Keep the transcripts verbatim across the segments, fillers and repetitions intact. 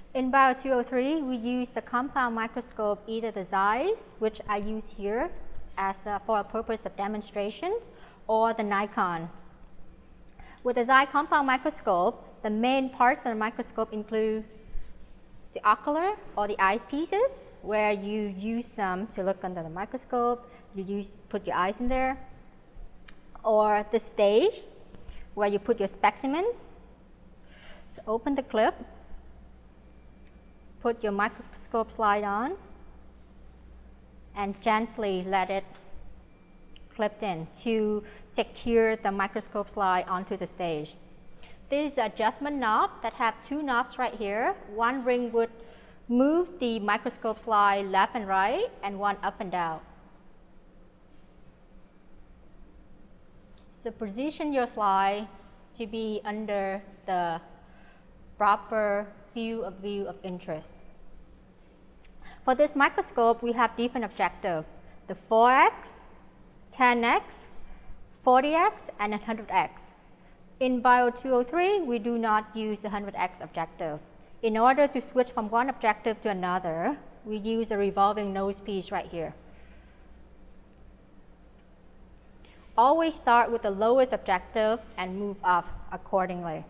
In Bio two oh three, we use the compound microscope, either the Zeiss, which I use here as a, for a purpose of demonstration, or the Nikon. With the Zeiss compound microscope, the main parts of the microscope include the ocular or the eyepieces, where you use them to look under the microscope, you use, put your eyes in there, or the stage, where you put your specimens. So open the clip, put your microscope slide on, and gently let it clip in to secure the microscope slide onto the stage. This is an adjustment knob that have two knobs right here. One ring would move the microscope slide left and right, and one up and down. So position your slide to be under the proper field of view of interest. For this microscope, we have different objectives: the four X, ten X, forty X, and one hundred X. In Bio two oh three, we do not use the one hundred X objective. In order to switch from one objective to another, we use a revolving nose piece right here. Always start with the lowest objective and move up accordingly.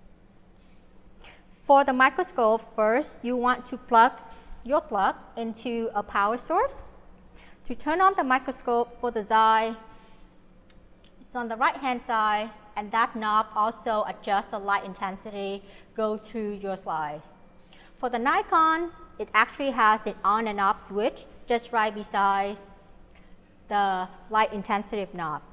For the microscope, first you want to plug your plug into a power source. To turn on the microscope for the Zeiss, it's on the right hand side, and that knob also adjusts the light intensity go through your slides. For the Nikon, it actually has an on and off switch just right beside the light intensity knob.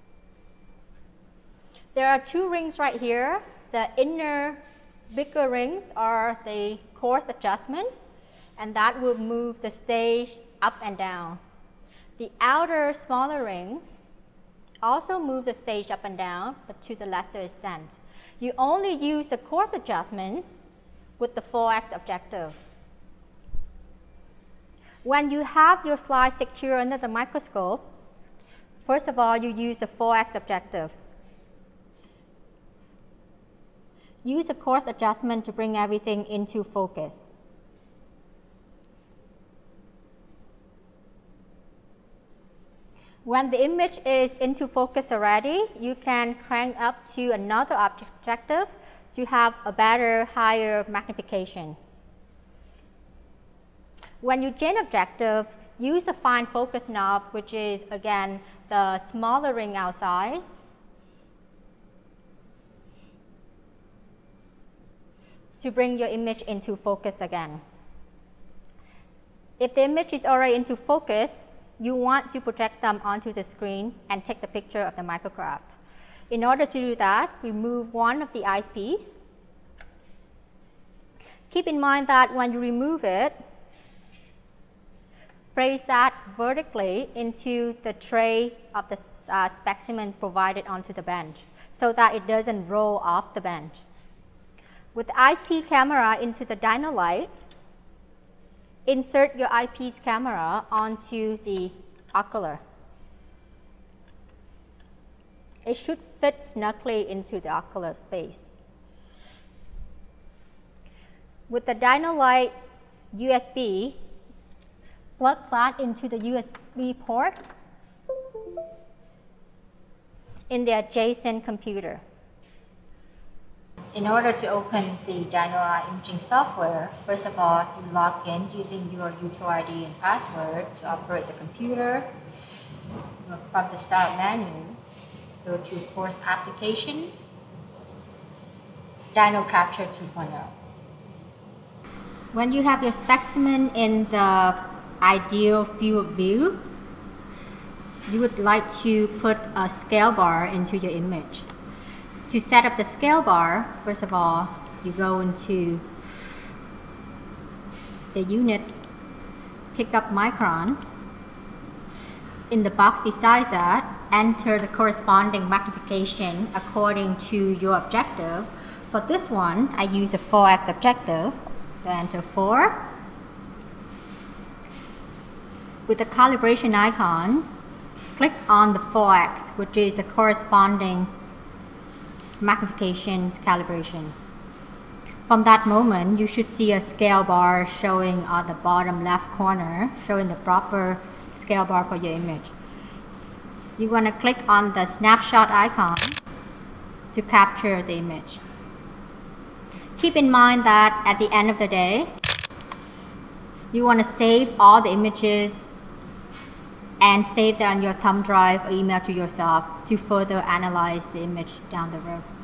There are two rings right here. The inner bigger rings are the coarse adjustment, and that will move the stage up and down. The outer smaller rings also move the stage up and down, but to the lesser extent. You only use the coarse adjustment with the four X objective. When you have your slide secure under the microscope, first of all, you use the four X objective. Use the coarse adjustment to bring everything into focus. When the image is into focus already, you can crank up to another objective to have a better, higher magnification. When you change objective, use the fine focus knob, which is again the smaller ring outside. To bring your image into focus again. If the image is already into focus, you want to project them onto the screen and take the picture of the micrograph. In order to do that, remove one of the eyepiece. Keep in mind that when you remove it, place that vertically into the tray of the uh, specimens provided onto the bench so that it doesn't roll off the bench. With the eyepiece camera into the dynolight, insert your eyepiece camera onto the ocular. It should fit snugly into the ocular space. With the dynolight U S B, plug that into the U S B port in the adjacent computer. In order to open the dynolight imaging software, first of all, you log in using your user I D and password to operate the computer. From the Start menu, go to Course Applications, Dyno Capture two point oh. When you have your specimen in the ideal field of view, you would like to put a scale bar into your image. To set up the scale bar, first of all, you go into the units, pick up microns. In the box beside that, enter the corresponding magnification according to your objective. For this one, I use a four X objective, so enter four. With the calibration icon, click on the four X, which is the corresponding magnifications calibrations. From that moment, you should see a scale bar showing on the bottom left corner, showing the proper scale bar for your image. You want to click on the snapshot icon to capture the image. Keep in mind that at the end of the day, you want to save all the images and save that on your thumb drive or email to yourself to further analyze the image down the road.